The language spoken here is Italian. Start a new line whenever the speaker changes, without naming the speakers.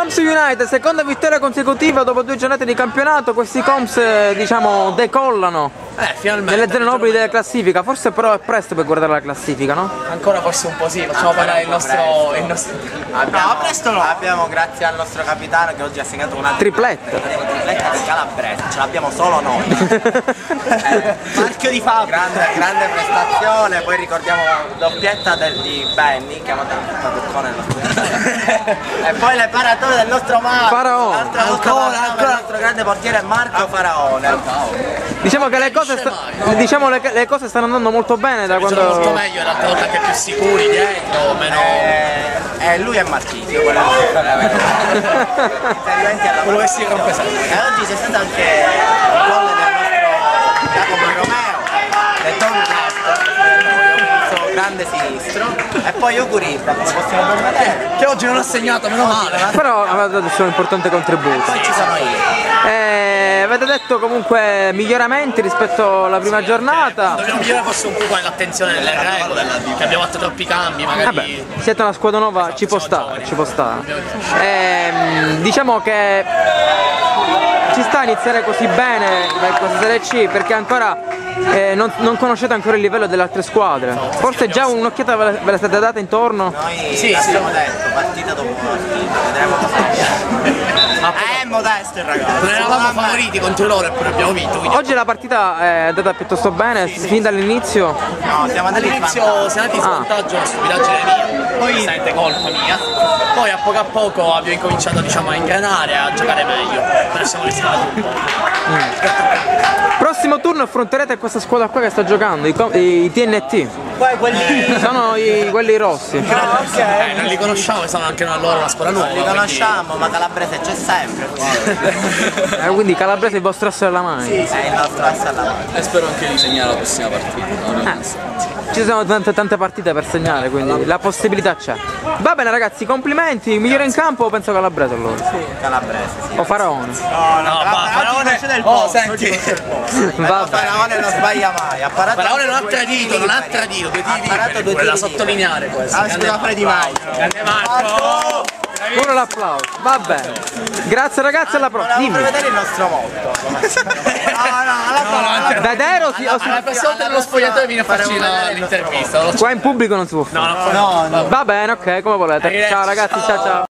Coms United, seconda vittoria consecutiva dopo 2 giornate di campionato. Questi Coms diciamo decollano
finalmente
nelle zone nobili della classifica. Forse però è presto per guardare la classifica, no?
ancora forse un po' sì, facciamo parlare il nostro
No, presto no. Abbiamo, grazie al nostro capitano che oggi ha segnato una
Tripletta.
tripletta di Calabrese, ce l'abbiamo solo noi. Marchio di fabbrica. Grande prestazione, poi ricordiamo la doppietta di Benny che ha mandato il nostro e poi le paratone del nostro Marco.
Faraone.
Ancora il nostro grande portiere Marco Faraone.
Diciamo che le cose stanno andando molto bene da quando.
molto meglio, l'altra volta anche più sicuri dietro, meno.
Lui è Marchisio, quello
Quello che si rompe sempre.
E oggi c'è stato anche il gol del nostro Giacomo Romeo, del Don Left, grande sinistro, e poi Ugurita, come possiamo ben vedere,
Che oggi non ha segnato, meno male.
Però avete dato il suo importante contributo.
poi ci sono io.
Avete detto comunque miglioramenti rispetto alla prima giornata.
Dobbiamo migliorare forse un po' l'attenzione nelle regole, che abbiamo fatto troppi cambi, magari.
Vabbè, siete una squadra nuova, ci può stare, ci può stare. Diciamo che ci sta a iniziare così bene questa Serie C perché ancora non conoscete ancora il livello delle altre squadre. Forse già un'occhiata ve la state data intorno?
Noi l'abbiamo detto, partita dopo partita, vedremo cosa è modesto il ragazzo.
Non eravamo favoriti contro loro eppure abbiamo vinto.
Oggi la partita è andata piuttosto bene, fin dall'inizio.
No, siamo andati
All'inizio siamo andati in svantaggio, una stupidaggine mia, poi sente colpa mia. Poi a poco abbiamo incominciato diciamo a ingranare, a giocare meglio. Però siamo rischiati un po'.
Prossimo turno affronterete questa squadra qua che sta giocando, i TNT.
Poi quelli
Sono quelli rossi.
Non li conosciamo, sono anche loro una squadra nuova.
li conosciamo, ma Calabrese c'è sempre.
Quindi Calabrese è il vostro asse alla mano.
È il nostro asse alla mano.
E spero anche di segnare la prossima partita.
Ci sono tante partite per segnare, quindi la possibilità c'è. Va bene ragazzi, complimenti, migliore in campo penso Calabrese allora.
Calabrese, sì.
O Faraone.
No, Faraone c'è del posto.
Senti,
Faraone non sbaglia mai.
Faraone non ha tradito, due tiri liberi, da sottolineare questo.
Scusa Freddy Mai.
Grande Marco!
Pure l'applauso, va bene. Grazie ragazzi, alla prossima.
Volevamo vedere il nostro motto. No,
Vedere o
La prossima volta nello spogliatoio viene a farci l'intervista.
qua in pubblico non si può fare.
No.
Va bene, ok, come volete. Ciao ragazzi, ciao ciao.